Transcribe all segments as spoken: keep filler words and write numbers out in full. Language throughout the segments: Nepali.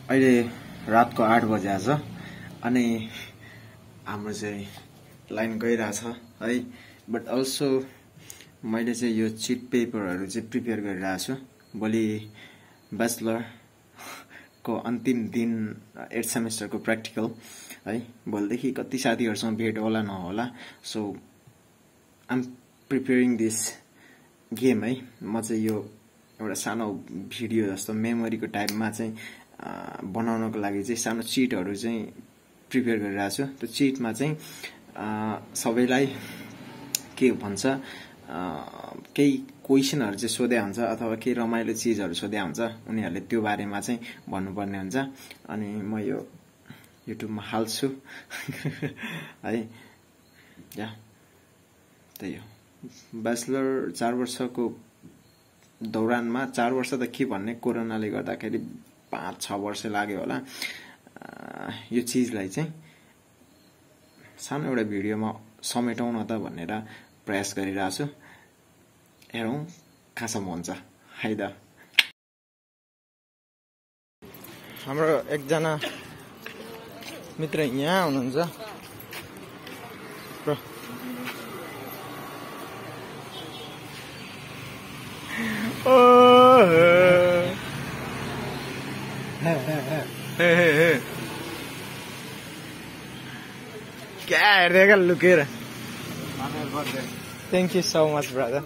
अहिले रातको आठ बजे आज अनि हाम्रो चाहिँ लाइन गइरहेछ है। बट अल्सो मैले चाहिँ यो चिट पेपरहरू चाहिँ प्रिपेयर गरिरहेको छु। भोलि ब्याचलरको अन्तिम दिन एट सेमेस्टरको प्र्याक्टिकल है। भोलिदेखि कति साथीहरूसँग भेट होला नहोला, so I am preparing this game है। म चाहिँ यो एउटा सानो भिडियो जस्तो मेमोरीको टाइपमा चाहिँ बनाउनको लागि चाहिँ सानो चिटहरू चाहिँ प्रिपेयर गरिरहेको छु। त्यो चिटमा चाहिँ सबैलाई के भन्छ, केही क्वेसनहरू चाहिँ सोध्या हुन्छ अथवा केही रमाइलो चिजहरू सोध्या हुन्छ, उनीहरूले त्यो बारेमा चाहिँ भन्नुपर्ने हुन्छ। अनि म यो युट्युबमा हाल्छु है। या त्यही हो। ब्याचलर चार वर्षको दौरानमा, चार वर्ष त के भन्ने, कोरोनाले गर्दाखेरि पाँच छ वर्ष लाग्यो होला यो चिजलाई चाहिँ सानो एउटा भिडियोमा समेटौँ न त भनेर प्रयास गरिरहेको छु। हेरौँ कहाँसम्म हुन्छ है त। हाम्रो एकजना मित्र यहाँ हुनुहुन्छ। क्या हेर्दै लुकेर। Thank you so much brother.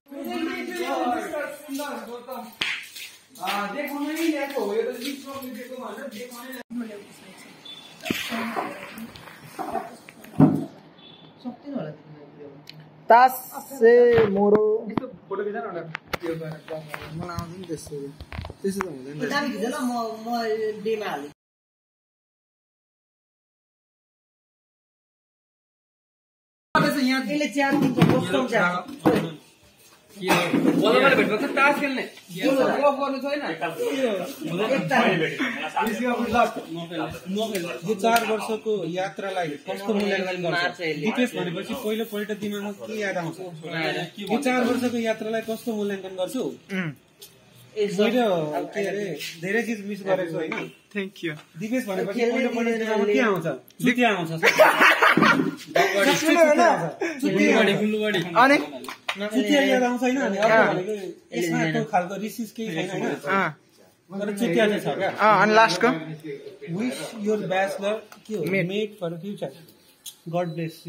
तास से मोरो फोटो खिचा न मलाई आउँदैन त्यस्तो त्यस्तो त हुँदैन। दामी खिच ल, म म डेमा हाल्छु। यहाँ त्यसले च्यार दिन्छ, कस्तो च्यार के बोलमा भेट्छ त तास खेल्ने गफ गर्नु छैन। यो चार वर्षको यात्रालाई कस्तो मूल्याङ्कन गर्छ दिपेश भनेपछि पहिलो पल्ट दिमागमा के याद आउँछ? यो चार वर्षको यात्रालाई कस्तो मूल्याङ्कन गर्छु? मैले के अरे धेरै चिज मिस गरेको छु होइन। Thank you. दिपेश भनेपछि पहिलो पल्ट दिमागमा के आउँछ? चुतिया आउँछ। अनि चुतिया याद आउँछ होइन। अनि अर्को भनेको यसमा त्यो खालको रिसिस केही छैन होइन, तर चुतिया चाहिँ छ क्या। अनि लास्टको विश योर ब्याचलर के हो made for future, God bless you.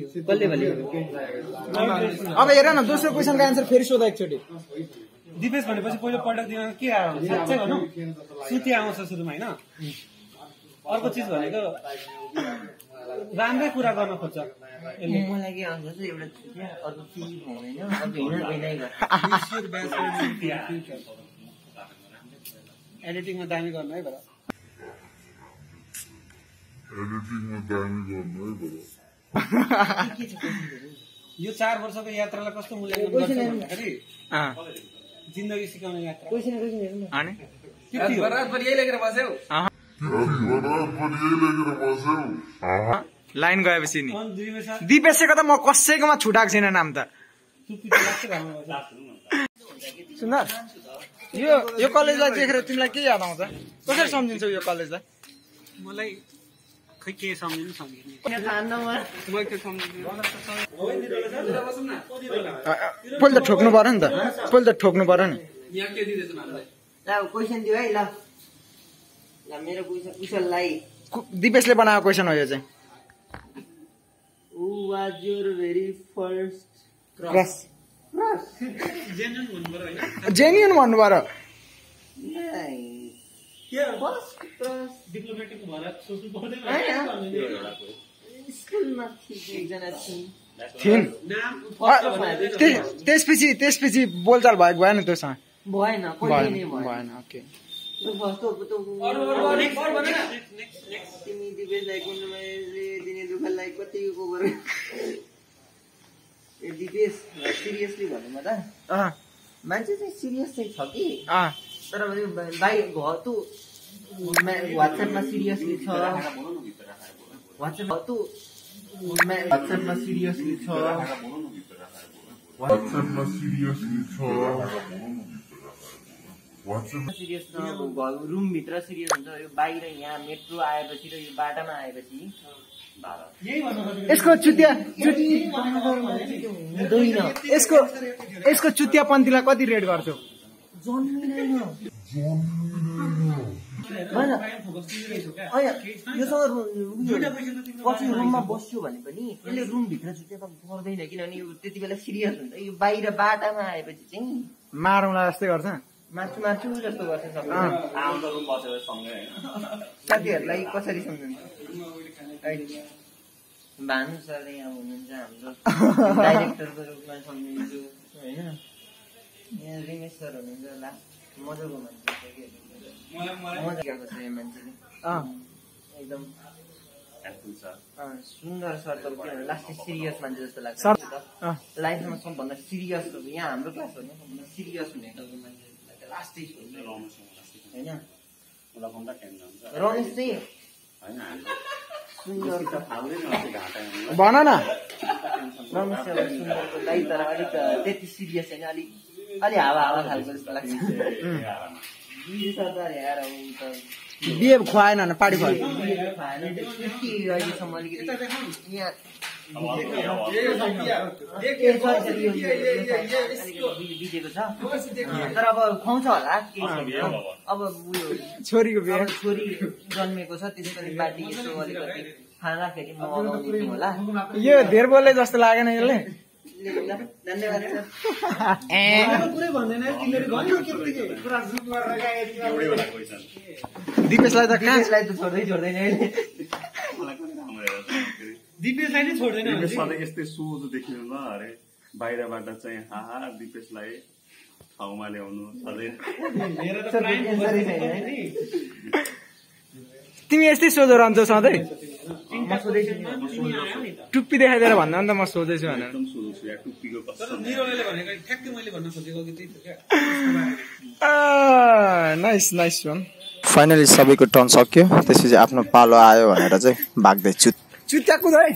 अब हेर न, दोस्रो क्वेसनको एन्सर फेरि सोधा एकचोटि। दिपेश भनेपछि पहिलो पल्ट दिमागमा के आउँछ? साँच्चै भनौँ चुतिया आउँछ सुरुमा होइन। अर्को चिज भनेको राम्रै कुरा गर्न खोज्छ। मलाई के आउँछ चाहिँ एउटा चुतिया, अर्को चिज हुँदैन, अर्को हिँड गइनै गर्छ। एडिटिङमा दामी गर्नु है बरा। एडिटिङमा दामी गर्नु है बरा। यो चार वर्षको यात्रालाई कस्तो मूल्याङ्कन गर्छ भन्दाखेरि जिन्दगी सिकाउने यात्रा। क्वेसन क्वेसन हेर्नु न। अनि बराबर यही लेखेर बस्यौ। लाइन गएपछि नि दिपेशको त म कसैकोमा छुटाएको छैन नाम त। सुन्दर, यो यो कलेजलाई देखेर तिमीलाई के याद आउँछ? कसरी सम्झिन्छौ यो कलेजलाई? मलाई खै के सम्झिनु सम्झिने पहिला त ठोक्नु पर्यो नि त, पहिला त ठोक्नु पर्यो नि। क्वेसन दियो है ल। ल मेरो क्वेसन कुशललाई दिपेशले बनाएको क्वेसन हो यो चाहिँ। Who was your very first crush? crush? Genuine भन्नु पर्यो होइन। जेन्युन भन्नु पर्यो। के First crush डिप्लोमेटिक भएर सोच्नु पर्दैन। स्कुलमा थिए एकजना थिइन्। थिइन्। नाम त्यसपछि त्यसपछि बोलचाल भएको भएन त्योसँग? भएन, कहिले नै भएन। भएन। ओके। तिमी दिपेशलाई कुण्डमा दिने दुःखलाई कतिको गरे? ए दिपेश सिरियसली भन्नुमा त मान्छे चाहिँ सिरियस चाहिँ छ कि, तर बाहिर घर त वाट्सएपमा सिरियसली छ। वाट्सएप वाट्सएपमा सिरियसली छ। वाट्सएपमा सिरियसली छ। सिरियस रुम भित्र सिरियस हुन्छ यो बाहिर यहाँ मेट्रो आएपछि र यो बाटामा आएपछि यसको चुतिया यसको यसको चुतियापन्थीलाई कति रेट गर्छौ? पछि रुममा बस्यो भने पनि यसले रुम भित्र चुतिया गर्दैन किनभने यो त्यति बेला सिरियस हुन्छ। यो बाहिर बाटामा आएपछि चाहिँ मारौँला जस्तै गर्छ, मार्छु मार्छु जस्तो गर्छ साथीहरूलाई कसरी सम्झिन्छ? भानु सर यहाँ हुनुहुन्छ हाम्रो डाइरेक्टरको रूपमा सम्झिन्छु होइन। यहाँ रिमेश सर हुनुहुन्छ लास्ट मजाको मान्छे मजाको छ यो मान्छेले एकदम सुन्दर सर त किनभने लास्ट सिरियस मान्छे जस्तो लाग्छ लाइफमा सबभन्दा सिरियस यहाँ हाम्रो क्लास हो नि सबभन्दा सिरियस हुने खालको मान्छे लास्टै होइन। रमेश चाहिँ भन न रमेश सुन्दरको लागि तर अलिक त्यति सिरियस छैन, अलिक अलि हावा हावा खालको जस्तो लाग्छ। बिहे खुवाएन न पार्टी खुवाएन त्यति अहिलेसम्म अलिकति यहाँ बितेको छ तर अब खुवाउँछ होला अब उयो छोरीको बिहे छोरी जन्मेको छ त्यसरी पार्टी यसो अलिकति खाँदाखेरि म अगाउने होला। यो धेर बोल्ने जस्तो लागेन यसले। धन्यवाद दिपेशलाई त दिपेशलाई त छोड्दै छोड्दैन दिपेशलाई नै छोड्दैन सधैँ यस्तै सोझो देखिनु ल अरे बाहिरबाट चाहिँ हाहा दिपेशलाई ठाउँमा ल्याउनु सधैँ तिमी यस्तै सोझो रहन्छौ सधैँ? टुप्पी देखाइदिएर भन्दा नि त म सोझै छु भनेर। Nice nice one. फाइनली सबैको टर्न सक्यो, त्यसपछि आफ्नो पालो आयो भनेर चाहिँ भाग्दै चुत चुत्या कुदै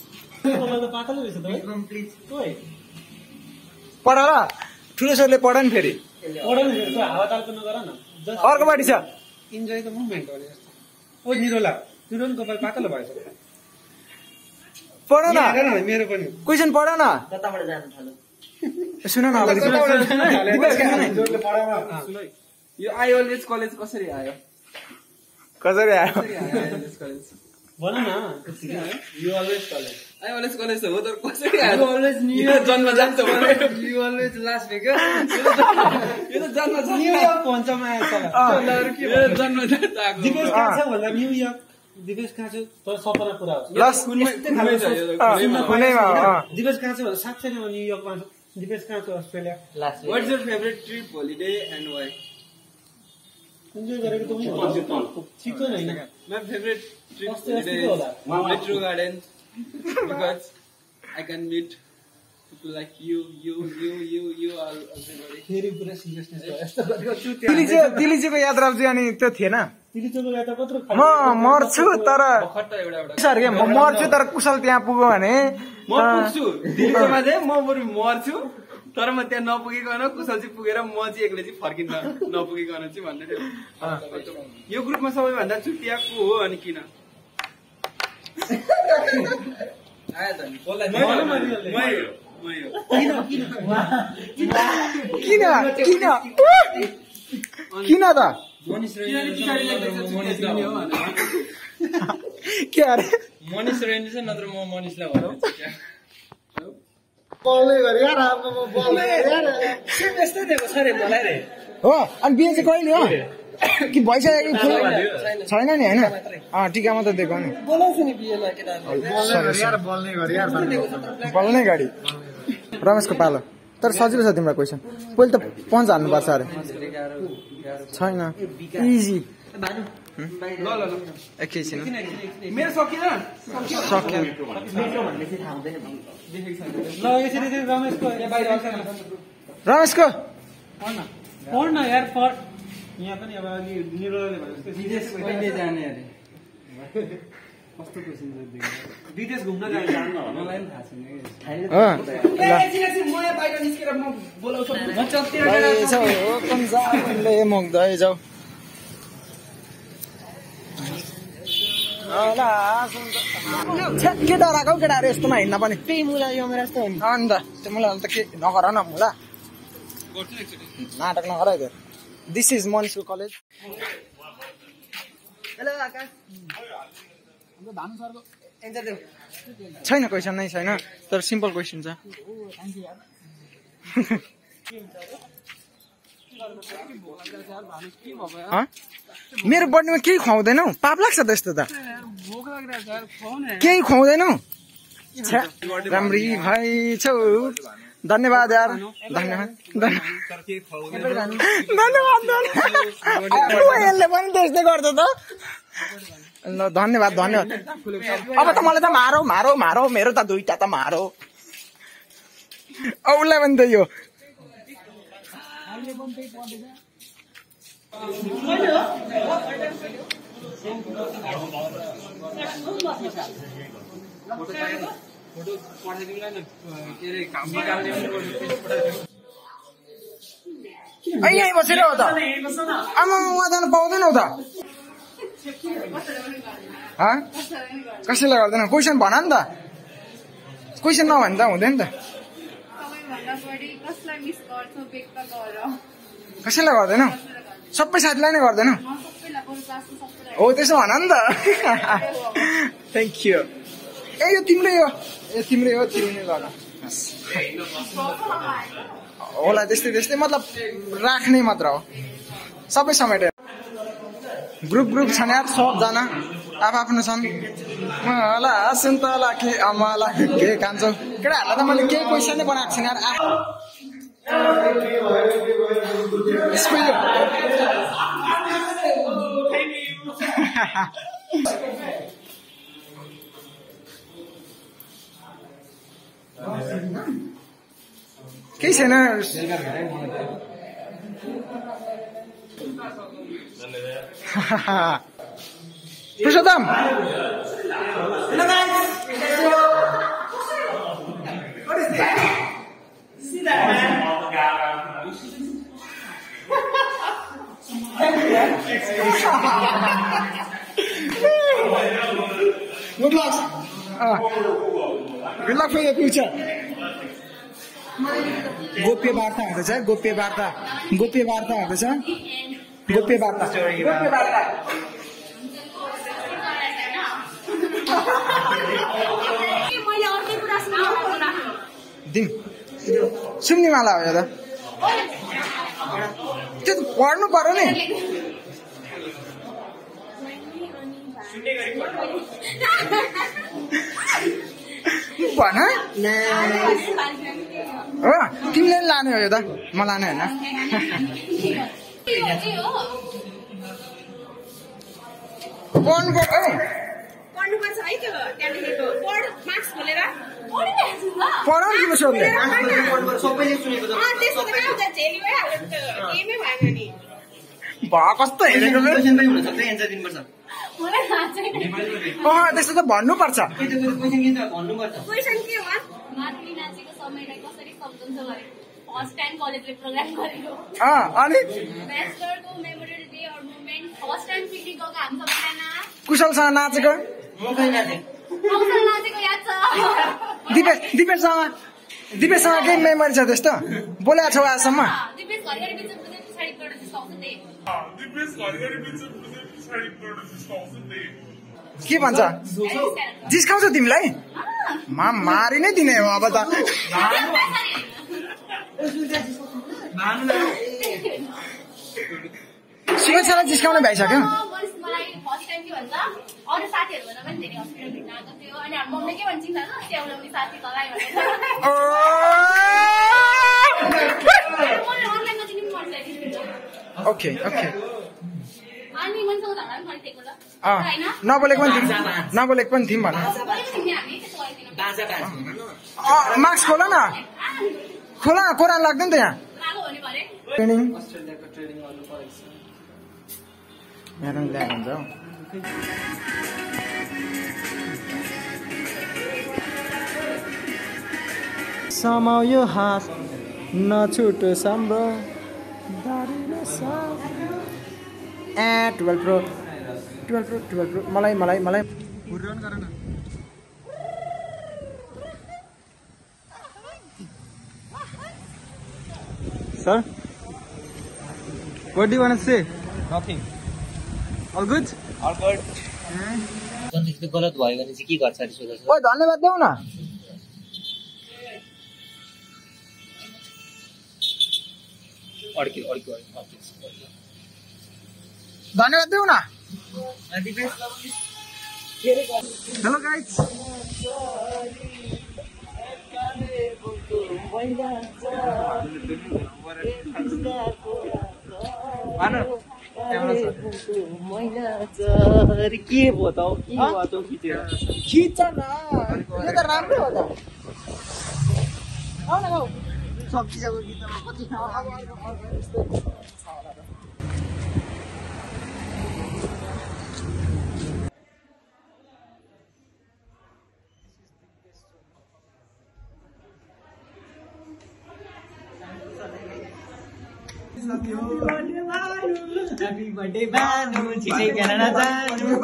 पढ र ठुलो सरले पढ नि फेरि अर्को पार्टी छ इन्जोय द मुभमेन्ट भने जस्तो। ओ निरोला निरोन कपाल पातलो भएछ पढ न मेरो पनि क्वेसन पढ न कताबाट जानु थाल्यो सुन न अगाडि यो आइओएलएस कलेज कसरी आयो कसरी आयो भन न you always college I O L S college हो तर कसरी आयो यु अलवेज न्यू जन्म जान्छ भने यु अलवेज लास्ट वेगस यो त जन्म जान्छ न्यूयर्क भन्छमा आएछ यो जन्म जान्छ दिपेश कहाँ छ भन्दा न्यूयर्क दिपेश कहाँ छ तर सपना पुरा हुन्छ लस कुनैमा दिपेश कहाँ छ भन्दा साँच्चै नै न्यूयर्कमा छ। दिपेश कहाँ छ Australia last what's your favourite trip holiday and why enjoy गरेको त म ठिकै हैन my favourite trip holiday metro garden because I can meet people like you you you you you all everybody फेरि पुरा सिरियसनेस भयो यस्तो गरेको छु। तिलीचे तिलीचेको यात्रा चाहिँ अनि त्यो थिएन तिलीचेको यात्रा कत्रो म मर्छु तर खट्टा एउटा एउटा सर के म मर्छु तर कुशल त्यहाँ पुग्यो भने म पुग्छु दिल्लीमा चाहिँ म बरु मर्छु तर म त्यहाँ नपुगेकन कुशल चाहिँ पुगेर म चाहिँ एक्लै चाहिँ फर्किन नपुगेकन चाहिँ भन्दै थियो। यो ग्रुपमा सबैभन्दा चुटिया को हो अनि किन आयो त नि किन किन किन त के अरे मनिष रेन्ज चाहिँ नत्र म मनिषलाई भन्छु हो अनि बिहे चाहिँ कहिले हो कि भइसक्यो छैन नि होइन अँ टिका मात्रै दिएको नि बोल्ने गाडी रमेशको पालो तर सजिलो छ तिम्रो क्वेसन पहिले त पन्च हान्नुपर्छ अरे छैन इजी एकैछिन मेरो सकिन सक्यो ल यसरी चाहिँ रमेशको रमेशको पढ्न यार पढ यहाँ पनि अब अलि निरोले भने विदेश कहिले जाने अरे कस्तो क्वेसन विदेश घुम्न जान्छ मलाई पनि थाहा छैन के डराएको केटाहरू यस्तोमा हिँड्न पनि त्यही मुला यो मेरो यस्तो अन्त त्यो मुला त के नगर न मुला नाटक नगर है दिस इज मनिसको कलेज हेलो आकाश हाम्रो भानु सरको एन्सर देऊ छैन क्वेसन नै छैन तर सिम्पल क्वेसन छ मेरो बर्थडेमा केही खुवाउँदैनौ पाप लाग्छ त यस्तो त केही खुवाउँदैनौ राम्री भाइ छौ धन्यवाद यार धन्यवाद धन्यवाद यसले पनि त्यस्तै गर्छ त ल धन्यवाद धन्यवाद अब त मलाई त मारौ मारौ मारौ मेरो त दुईटा त मारौ उसलाई पनि त यो यहीँ बसेर हो त आमा उहाँ जानु पाउँदैनौ त कसैलाई गर्दैन क्वेसन भन नि त क्वेसन नभने त हुँदैन त कसैलाई गर्दैनौ सबै साथीलाई नै गर्दैनौ हो त्यसो भन नि त थ्याङ्क यू ए यो तिम्रै हो ए तिम्रै हो तिमीले गर होला त्यस्तै त्यस्तै मतलब राख्ने मात्र हो सबै समेटेर ग्रुप ग्रुप छन् यार सबजना आफ्नो छन् होला सुन्तला के अमला के खान्छौ केटाहरूलाई त मैले केही क्वेसन नै बनाएको छैन यार केही छैन पुरुषोत्तम Good luck. Uh, good luck for your future. गोप्य वार्ता हुँदैछ गोप्य वार्ता गोप्य वार्ता हुँदैछ गोप्य वार्ता गोप्य वार्ता दिम सुन्नेवाला हो यो त त्यो त पढ्नु पर्यो नि भन हो तिमीले पनि लाने हो यो त म लाने होइन पढ्नु पर्छ पढ्नुपर्छ है त्यो त्यहाँ लेखेको पढ मार्क्स खोलेर पढाउनु किन सोध्ने सबैले सुनेको अँ त्यसको त कहाँ जान्छ हेरि भइहाल्यो नि त गेमै भएन नि भा कस्तो हेरेको क्वेसन पनि हुनसक्छ एन्सर दिनुपर्छ मलाई थाहा छैन अँ त्यस्तो त भन्नुपर्छ क्वेसन के छ भन्नुपर्छ क्वेसन के हो माधुरी नाचेको समयलाई कसरी सम्झन्छ भने फर्स्ट टाइम कलेजले प्रोग्राम गरेको अँ अनि ब्याचलरको memorial day or moment first time picnic गएको हामी सबैजना कुशलसँग नाचेको म कहिले नाचेँ कौशल नाचेको याद छ दिपेश दिपेशसँग दिपेशसँग केही मेमोरी छ त्यस्तो बोलेको छौ आजसम्म दिपेश घरिघरि बिच पछाडि गएर जिस्काउँछ त्यही के भन्छ जिस्काउँछ तिमीलाई मा मारि नै दिने हो अब त सुरक्षालाई जिस्काउने भइसक्यो मलाई फर्स्ट टाइम के भन्छ अरू साथीहरूभन्दा पनि धेरै हस्पिटल भित्र आएको थियो अनि हाम्रो मम्मीले के भन्छ थाहा छ स्याउलाउने साथी तलाई भनेर मलाई अनलाइनमा चिनी पनि पर्छ ओके ओके अनि मनसँग झगडा पनि गरेको ल होइन नबोलेको पनि नबोलेको पनि थियौँ भन मार्क्स खोल न खोला न कोरान लाग्दैन त यहाँ ट्रेनिङ यहाँ ल्याएको हुन्छ हौ समाउ यो हात नछुटो साम्रो A twelve pro twelve pro twelve pro मलाई मलाई मलाई sir what do you want to say? Nothing. All good? All good. त्यस्तो गलत भयो भने चाहिँ के गर्छ अरे सोध्छ ओइ धन्यवाद देऊ न अड्क्यो अड्क्यो धन्यवाद देऊ न हेलो गाइस के भयो त के भयो त खिच न यो त राम्रो हो त आउ न गाउ सब्जी जको गीतमा कति Happy birthday Banu, छिटै क्यानाडा जानु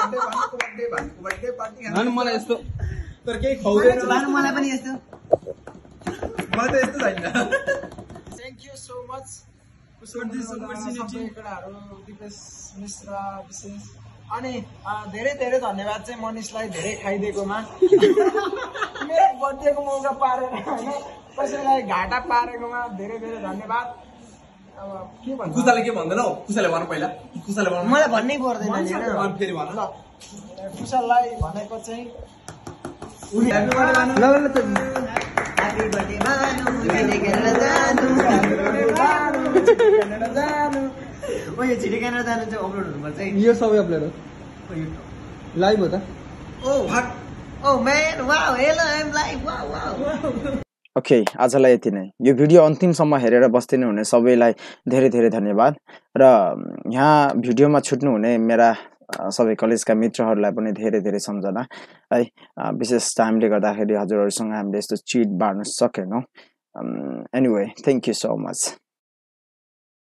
भानु मलाई यस्तो तर केही खुवाउँदैन भानु मलाई पनि यस्तो मलाई त यस्तो छैन thank you so much for this opportunity केटाहरु दिपेश मिश्र विशेष अनि धेरै धेरै धन्यवाद चाहिँ मनिषलाई धेरै खाइदिएकोमा मेरो बर्थडेको मौका पारेर हैन कसैलाई घाटा पारेकोमा धेरै धेरै धन्यवाद अब के भन्नु कुसाले के भन्दैन हौ कुसाले भन पहिला कुसाले भन मलाई भन्नै पर्दैन नि हैन फेरि भन ल कुशललाई भनेको चाहिँ उनी ह्यापी बर्थडे भानु ल ल त ह्यापी बर्थडे भानु छिटै क्यानाडा जानु ह्यापी बर्थडे भानु छिटै क्यानाडा जानु ओ यो छिटै क्यानाडा जानु चाहिँ अपलोड हुनुपर्छ है यो सबै अपलोड हो लाइभ हो त ओ भाग oh man wow hello I am live wow wow okay आजलाई यति नै यो भिडियो अन्तिमसम्म हेरेर बस्दिनु हुने सबैलाई धेरै धेरै धन्यवाद र यहाँ भिडियोमा छुट्नु हुने मेरा सबै कलेजका मित्रहरूलाई पनि धेरै धेरै सम्झना है विशेष टाइमले गर्दाखेरि हजुरहरूसँग हामीले यस्तो चिट बाड्न सकेनौं anyway thank you so much